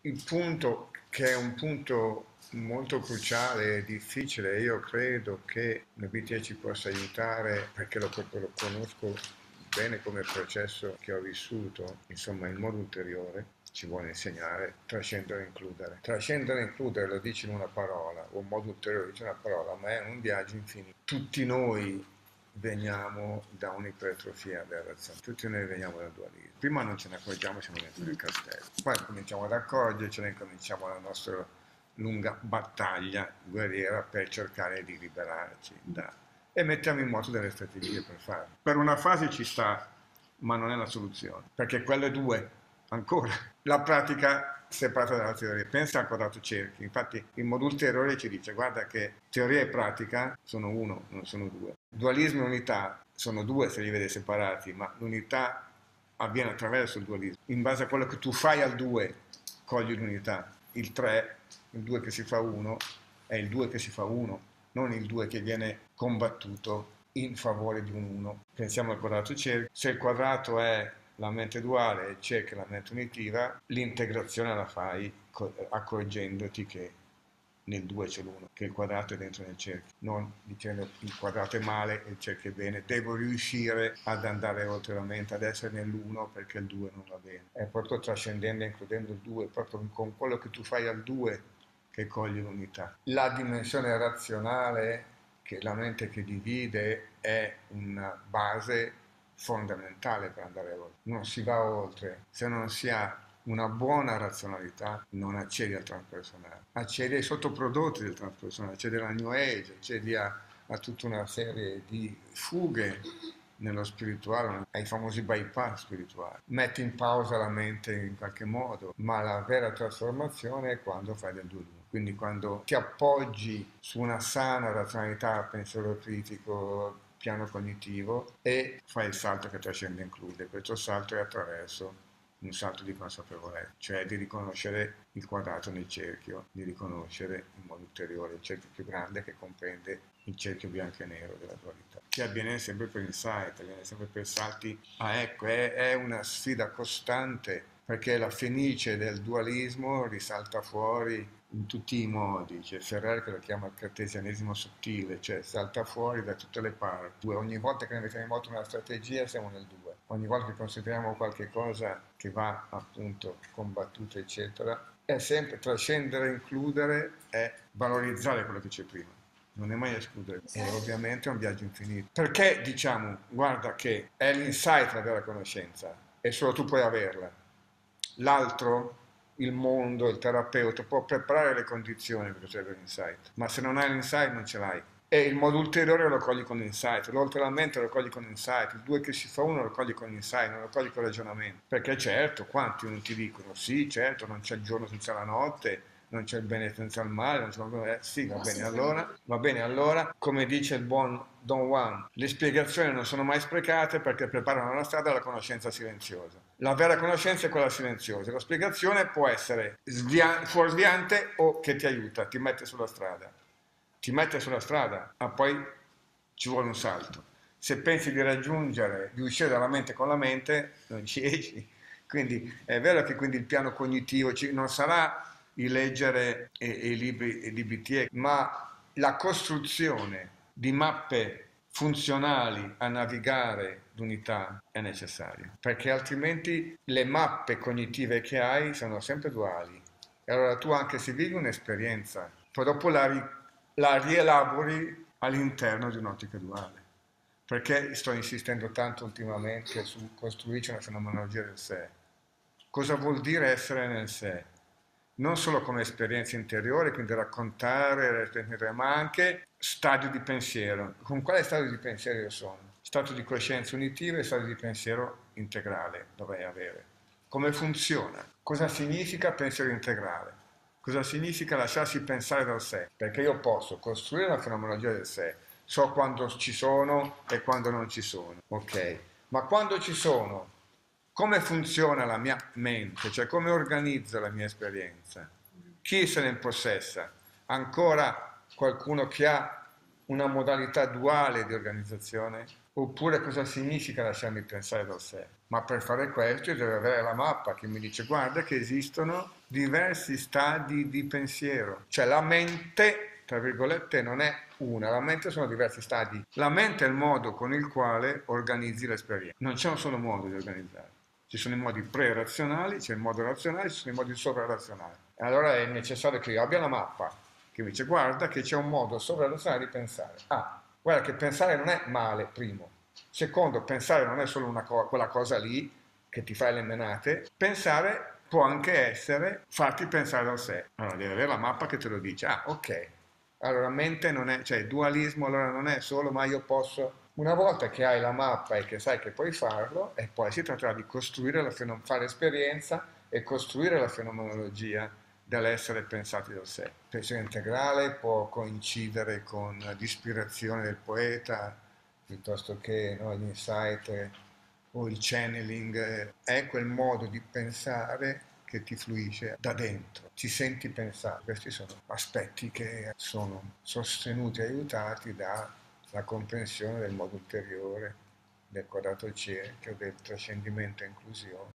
il punto, che è un punto molto cruciale e difficile, io credo che l'MBTI ci possa aiutare perché lo conosco bene come processo che ho vissuto, insomma in modo ulteriore, ci vuole insegnare trascendere e includere. Trascendere e includere lo dice in una parola, o in modo ulteriore dice una parola, ma è un viaggio infinito. Tutti noi veniamo da un'ipertrofia della razza, tutti noi veniamo dal dualismo. Prima non ce ne accorgiamo, siamo dentro nel castello, poi cominciamo ad accorgercene e cominciamo la nostra lunga battaglia guerriera per cercare di liberarci e mettiamo in moto delle strategie per farlo. Per una fase ci sta, ma non è la soluzione, perché quelle due, ancora, la pratica separata dalla teoria. Pensa al quadrato cerchi, infatti il modulo ulteriore ci dice guarda che teoria e pratica sono uno, non sono due. Dualismo e unità sono due se li vede separati, ma l'unità avviene attraverso il dualismo. In base a quello che tu fai al 2 cogli l'unità. Il 3, il 2 che si fa 1, è il 2 che si fa 1, non il 2 che viene combattuto in favore di un 1. Pensiamo al quadrato cerchio. Se il quadrato è la mente duale e il cerchio è la mente unitiva, l'integrazione la fai accorgendoti che nel 2 c'è l'1, che il quadrato è dentro nel cerchio, non dicendo il quadrato è male e il cerchio è bene, devo riuscire ad andare oltre la mente, ad essere nell'1 perché il 2 non va bene. È proprio trascendendo e includendo il 2, proprio con quello che tu fai al 2 che cogli l'unità. La dimensione razionale, che è la mente che divide, è una base fondamentale per andare oltre. Non si va oltre se non si ha una buona razionalità, non accedi al transpersonale, accedi ai sottoprodotti del transpersonale, accedi alla New Age, accedi a tutta una serie di fughe nello spirituale, ai famosi bypass spirituali. Metti in pausa la mente in qualche modo, ma la vera trasformazione è quando fai del 2-2. Quindi quando ti appoggi su una sana razionalità, pensiero critico, piano cognitivo e fai il salto che trascende e include. Questo salto è attraverso un salto di consapevolezza, cioè di riconoscere il quadrato nel cerchio, di riconoscere in modo ulteriore il cerchio più grande che comprende il cerchio bianco e nero della dualità, che avviene sempre per insight, avviene sempre per salti. Ecco, è una sfida costante perché la fenice del dualismo risalta fuori in tutti i modi, c'è Ferrer che lo chiama il cartesianesimo sottile, cioè salta fuori da tutte le parti. Ogni volta che ne mettiamo in moto una strategia siamo nel 2, ogni volta che consideriamo qualche cosa che va appunto combattuta eccetera, è sempre trascendere, includere e valorizzare quello che c'è prima. Non è mai escludere, è ovviamente un viaggio infinito. Perché diciamo, guarda che è l'insight la vera conoscenza e solo tu puoi averla. L'altro, il mondo, il terapeuta, può preparare le condizioni per ricevere l'insight, ma se non hai l'insight non ce l'hai. E il modo ulteriore lo cogli con l'insight, l'oltre la mente lo cogli con l'insight, il 2 che si fa 1 lo cogli con l'insight, non lo cogli con il ragionamento. Perché certo, quanti non ti dicono, sì, certo, non c'è il giorno senza la notte, non c'è il bene senza il male, non c'è sì, va bene allora, come dice il buon Don Juan, le spiegazioni non sono mai sprecate perché preparano la strada alla conoscenza silenziosa. La vera conoscenza è quella silenziosa, la spiegazione può essere fuorviante o che ti aiuta, ti mette sulla strada. Ti mette sulla strada, ma poi ci vuole un salto. Se pensi di raggiungere, di uscire dalla mente con la mente, non ci esci. Quindi è vero che quindi il piano cognitivo non sarà il leggere i libri di BTE, ma la costruzione di mappe funzionali a navigare l'unità è necessaria, perché altrimenti le mappe cognitive che hai sono sempre duali. E allora tu anche se vivi un'esperienza, poi dopo la rielabori all'interno di un'ottica duale. Perché sto insistendo tanto ultimamente su costruirci una fenomenologia del sé? Cosa vuol dire essere nel sé? Non solo come esperienza interiore, quindi raccontare, ma anche stadio di pensiero. Con quale stadio di pensiero io sono? Stato di coscienza unitiva e stato di pensiero integrale dovrei avere. Come funziona? Cosa significa pensiero integrale? Cosa significa lasciarsi pensare dal sé? Perché io posso costruire una fenomenologia del sé, so quando ci sono e quando non ci sono, ok? Ma quando ci sono, come funziona la mia mente, cioè come organizzo la mia esperienza? Chi se ne impossessa? Ancora qualcuno che ha una modalità duale di organizzazione? Oppure cosa significa lasciarmi pensare dal sé? Ma per fare questo io devo avere la mappa che mi dice guarda che esistono diversi stadi di pensiero. Cioè la mente, tra virgolette, non è una, la mente sono diversi stadi. La mente è il modo con il quale organizzi l'esperienza. Non c'è un solo modo di organizzare. Ci sono i modi pre-razionali, c'è il modo razionale, ci sono i modi sovra-razionali. E allora è necessario che io abbia la mappa che mi dice guarda che c'è un modo sovra-razionale di pensare. Ah, guarda che pensare non è male, primo. Secondo, pensare non è solo quella cosa lì che ti fa le menate. Pensare può anche essere farti pensare da sé. Allora devi avere la mappa che te lo dice. Ah, ok. Allora mente non è, cioè il dualismo allora non è solo ma io posso. Una volta che hai la mappa e che sai che puoi farlo, e poi si tratterà di costruire fare esperienza e costruire la fenomenologia dell'essere pensati da sé. Il pensiero integrale può coincidere con l'ispirazione del poeta, piuttosto che no, gli insight o il channeling, è quel modo di pensare che ti fluisce da dentro, ti senti pensare. Questi sono aspetti che sono sostenuti e aiutati dalla comprensione del modo ulteriore, del quadrato cerchio, del trascendimento e inclusione.